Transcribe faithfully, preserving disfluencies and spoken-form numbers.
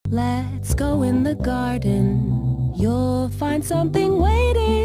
Let's go in the garden. You'll find something waiting.